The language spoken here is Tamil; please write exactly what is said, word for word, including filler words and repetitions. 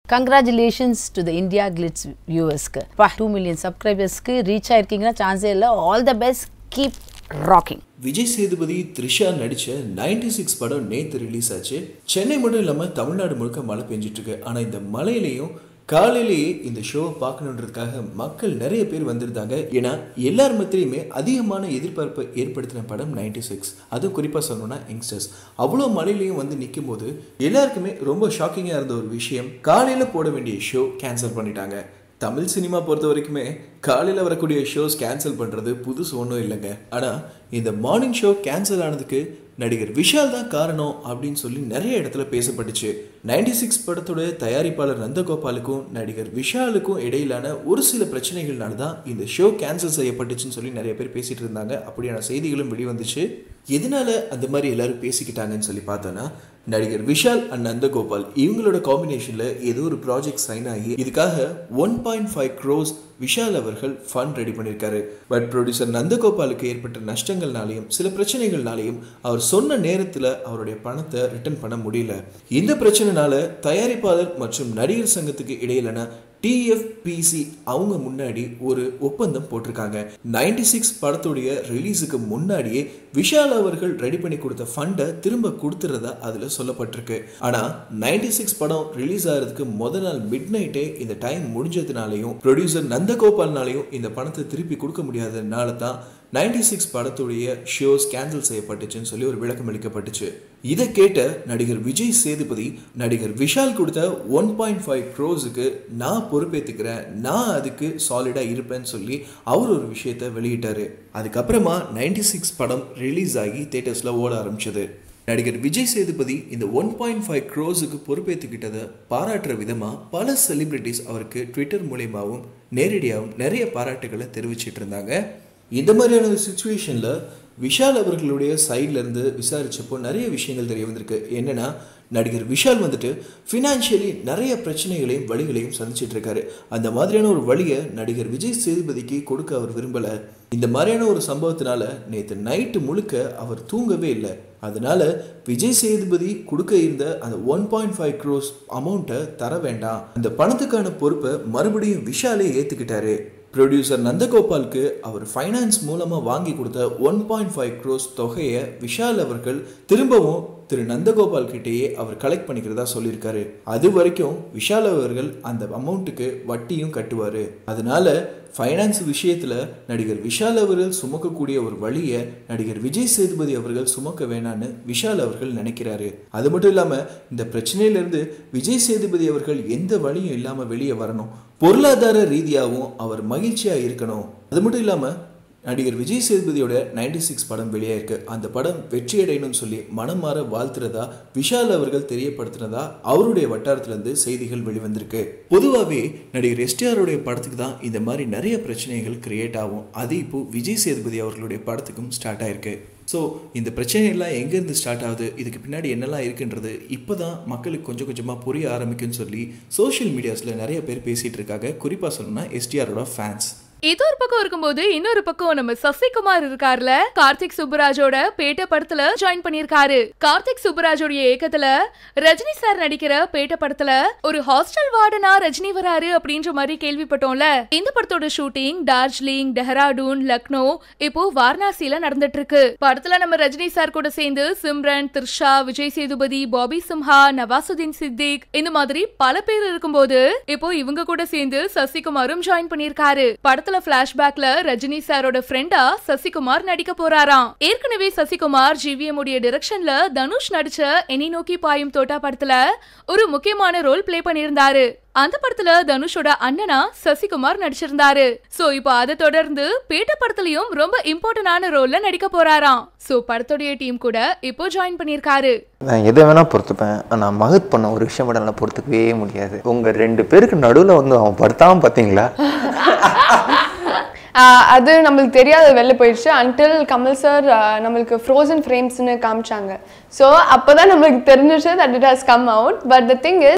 Congratulations to the India Glitz viewers. two million subscribers reach ஆயிருக்கீங்கன்னா சான்ஸே இல்லை. All the best. Keep rocking. Vijay Sethupathi Trisha நடிச்ச நைன்டி சிக்ஸ் படம் நேத்து ரிலீஸ் ஆச்சு. சென்னை மட்டும் இல்லாமல் தமிழ்நாடு முழுக்க மழை பெஞ்சிட்டு இருக்கு. ஆனால் இந்த மழையிலையும் காலையிலேயே இந்த ஷோவை பார்க்கணுன்றதுக்காக மக்கள் நிறைய பேர் வந்திருந்தாங்க. ஏன்னா எல்லார் மத்தியுமே அதிகமான எதிர்பார்ப்பை ஏற்படுத்தின படம் நைன்டி சிக்ஸ். அதுவும் குறிப்பாக சொல்லணும்னா யங்ஸ்டர்ஸ் அவ்வளோ மழையிலையும் வந்து நிற்கும் போது எல்லாருக்குமே ரொம்ப ஷாக்கிங்காக இருந்த ஒரு விஷயம், காலையில் போட வேண்டிய ஷோ கேன்சல் பண்ணிட்டாங்க. தமிழ் சினிமா பொறுத்த வரைக்குமே காலையில் வரக்கூடிய ஷோஸ் கேன்சல் பண்ணுறது புதுசு ஒன்றும் இல்லைங்க. ஆனால் இந்த மார்னிங் ஷோ கேன்சல் ஆனதுக்கு நடிகர் விஷால் தான் காரணம் அப்படின்னு சொல்லி நிறைய இடத்துல பேசப்பட்டுச்சு. நைன்டி சிக்ஸ் படத்தோட தயாரிப்பாளர் நந்தகோபாலுக்கும் நடிகர் விஷாலுக்கும் இடையிலான ஒரு சில பிரச்சனைகள்னால தான் இந்த ஷோ கேன்சல் செய்யப்பட்டுச்சுன்னு சொல்லி நிறைய பேர் பேசிட்டு இருந்தாங்க. அப்படியான செய்திகளும் வெளிவந்துச்சு. எதனால அந்த மாதிரி எல்லாரும் பேசிக்கிட்டாங்கன்னு சொல்லி பார்த்தோன்னா, நடிகர் விஷால் அண்ட் நந்தகோபால் இவங்களோட காம்பினேஷனில் ஏதோ ஒரு ப்ராஜெக்ட் சைன் ஆகி இதுக்காக one point five crores Vishal அவர்கள் ஃபண்ட் ரெடி பண்ணியிருக்காரு. பட் ப்ரொடியூசர் நந்தகோபாலுக்கு ஏற்பட்ட நஷ்டங்கள்னாலையும் சில பிரச்சனைகள்னாலையும் அவர் சொன்ன நேரத்தில் அவருடைய பணத்தை ரிட்டர்ன் பண்ண முடியல. இந்த பிரச்சனைனால தயாரிப்பாளர் மற்றும் நடிகர் சங்கத்துக்கு இடையிலான டி எஃப் பி சி அவங்க முன்னாடி ஒரு ஒப்பந்தம் போட்டிருக்காங்க. நைன்டி சிக்ஸ் படத்துடைய ரிலீஸுக்கு முன்னாடியே விஷால் அவர்கள் ரெடி பண்ணி கொடுத்த ஃபண்டை திரும்ப கொடுத்துறதா அதில் சொல்லப்பட்டிருக்கு. ஆனால் நைன்டி சிக்ஸ் படம் ரிலீஸ் ஆகிறதுக்கு முதல் நாள் மிட் நைட்டே இந்த டைம் முடிஞ்சதுனாலையும் ப்ரொடியூசர் நந்தகோபால்னாலையும் இந்த பணத்தை திருப்பி கொடுக்க முடியாததுனால தான் நைன்டி சிக்ஸ் படத்துடைய ஷோஸ் கேன்சல் செய்யப்பட்டுச்சுன்னு சொல்லி ஒரு விளக்கம் அளிக்கப்பட்டுச்சு. இதை கேட்ட நடிகர் விஜய் சேதுபதி நடிகர் விஷால் கொடுத்த ஒன் பாயிண்ட் ஃபைவ் க்ரோஸுக்கு நான் பொறுப்பேற்றுக்கிறேன், நான் அதுக்கு சாலிடாக இருப்பேன்னு சொல்லி அவர் ஒரு விஷயத்தை வெளியிட்டாரு. அதுக்கப்புறமா நைன்டி சிக்ஸ் படம் ரிலீஸ் ஆகி தியேட்டர்ஸில் ஓட ஆரம்பிச்சது. நடிகர் விஜய் சேதுபதி இந்த ஒன் பாயிண்ட் ஃபைவ் க்ரோஸுக்கு பொறுப்பேற்றுக்கிட்டதை பாராட்டுற விதமாக பல செலிபிரிட்டிஸ் அவருக்கு ட்விட்டர் மூலயமாவும் நேரடியாகவும் நிறைய பாராட்டுகளை தெரிவிச்சிட்டு இருந்தாங்க. இந்த மாதிரியான ஒரு சுச்சுவேஷனில் விஷால் அவர்களுடைய சைட்லேருந்து விசாரித்தப்போ நிறைய விஷயங்கள் தெரிய வந்திருக்கு. என்னென்னா, நடிகர் விஷால் வந்துட்டு ஃபினான்ஷியலி நிறைய பிரச்சனைகளையும் வழிகளையும் சந்திச்சிட்டு இருக்காரு. அந்த மாதிரியான ஒரு வழியை நடிகர் விஜய் சேதுபதிக்கு கொடுக்க அவர் விரும்பலை. இந்த மாதிரியான ஒரு சம்பவத்தினால நேற்று நைட்டு முழுக்க அவர் தூங்கவே இல்லை. அதனால விஜய் சேதுபதி கொடுக்க இருந்த அந்த ஒன் பாயிண்ட் ஃபைவ் க்ரோஸ் அமௌண்ட்டை தர வேண்டாம், அந்த பணத்துக்கான பொறுப்பை மறுபடியும் விஷாலே ஏற்றுக்கிட்டாரு. ப்ரொடியூசர் நந்தகோபாலுக்கு அவர் ஃபைனான்ஸ் மூலமாக வாங்கி கொடுத்த ஒன் பாயிண்ட் ஃபைவ் க்ரோஸ் தொகையை விஷால் அவர்கள் திரும்பவும் திரு நந்தகோபால் கிட்டேயே அவர் கலெக்ட் பண்ணிக்கிறதா சொல்லியிருக்காரு. அது வரைக்கும் விஷால் அவர்கள் அந்த அமௌண்ட்டுக்கு வட்டியும் கட்டுவார். அதனால ஃபைனான்ஸ் விஷயத்தில் நடிகர் விஷால் அவர்கள் சுமக்கக்கூடிய ஒரு வழியை நடிகர் விஜய் சேதுபதி அவர்கள் சுமக்க வேணான்னு விஷால் அவர்கள் நினைக்கிறாரு. அது மட்டும் இல்லாமல் இந்த பிரச்சனையிலிருந்து விஜய் சேதுபதி அவர்கள் எந்த வழியும் இல்லாமல் வெளியே வரணும், பொருளாதார ரீதியாகவும் அவர் மகிழ்ச்சியாக இருக்கணும். அது மட்டும் இல்லாமல் நடிகர் விஜய் சேதுபதியோட நைன்டி சிக்ஸ் படம் வெளியாயிருக்கு. அந்த படம் வெற்றியடையணும்னு சொல்லி மனம் மாற வாழ்த்துறதா விஷால் அவர்கள் தெரியப்படுத்தினதா அவருடைய வட்டாரத்திலிருந்து செய்திகள் வெளிவந்திருக்கு. பொதுவாகவே நடிகர் எஸ்டிஆருடைய படத்துக்கு தான் இந்த மாதிரி நிறைய பிரச்சனைகள் கிரியேட் ஆகும். அது இப்போ விஜய் சேதுபதி அவர்களுடைய படத்துக்கும் ஸ்டார்ட் ஆயிருக்கு. ஸோ இந்த பிரச்சனைகள்லாம் எங்கேருந்து ஸ்டார்ட் ஆகுது, இதுக்கு பின்னாடி என்னெல்லாம் இருக்குன்றது இப்போ தான் மக்களுக்கு கொஞ்சம் கொஞ்சமாக புரிய ஆரம்பிக்குன்னு சொல்லி சோஷியல் மீடியாஸில் நிறைய பேர் பேசிகிட்டு இருக்காங்க. குறிப்பாக சொல்லணும்னா எஸ்டிஆரோட ஃபேன்ஸ். இது ஒரு பக்கம் இருக்கும்போது இன்னொரு பக்கம் நம்ம சசிகுமார் இருக்காருல, கார்த்திக் சுப்புராஜோட பேட்ட படத்துல ஜாயின் பண்ணிருக்காரு. கார்த்திக் சுப்புராஜோட ஏக்கத்துல ரஜினி சார் நடிக்கிற பேட்ட படத்துல ஒரு ஹாஸ்டல் வார்டனா ரஜினி வராரு அப்படின்ற மாதிரி கேள்விப்பட்டோம்ல. இந்த படத்தோட ஷூட்டிங் டார்ஜிலிங், டெஹ்ராடூன், லக்னோ, இப்போ வாரணாசியில நடந்துட்டு இருக்கு. படத்துல நம்ம ரஜினி சார் கூட சேர்ந்து சிம்ரன், த்ரிஷா, விஜய் சேதுபதி, பாபி சிம்ஹா, நவாசுதீன் சித்திக் இந்த மாதிரி பல பேர் இருக்கும்போது இப்போ இவங்க கூட சேர்ந்து சசிகுமாரும் ஜாயின் பண்ணிருக்காரு. படத்துல பிளாஷ்பேக்ல ரஜினி சாரோட ஃப்ரெண்டா சசிகுமார் நடிக்க போறாராம். ஏற்கனவே சசிகுமார் ஜிவிஎம் உடைய டைரக்ஷன்ல தனுஷ் நடிச்ச என்னை நோக்கி பாயும் தோட்டா படத்துல ஒரு முக்கியமான ரோல் பிளே பண்ணியிருந்தாரு. அந்த படத்துல தனுஷோட அண்ணனா சசிகுமார் நடிச்சிருந்தாரு. சோ இப்போ அதை தொடர்ந்து பேட்ட படத்துலயும் ரொம்ப இம்பார்ட்டன்டான ரோல்ல நடிக்க போறாராம். சோ படத்தோடைய டீம் கூட இப்போ ஜாயின் பண்ணிருக்காரு. நான் எதை வேணா பொறுத்துப்பேன், ஆனா மகத் பண்ண ஒரு விஷயம் மட்டும் என்னால பொறுத்துக்கவே முடியாது. உங்க ரெண்டு பேருக்கு நடுவுல வந்து அவன் படுத்தாம பாத்தீங்களா? அது நம்மளுக்கு தெரியாத வெளில போயிடுச்சு. அன்டில் கமல் சார் நம்மளுக்கு ஃப்ரோசன் ஃப்ரேம்ஸ்னு காமிச்சாங்க. ஸோ அப்போதான் நம்மளுக்கு தெரிஞ்சிச்சு that it has come out. But the thing is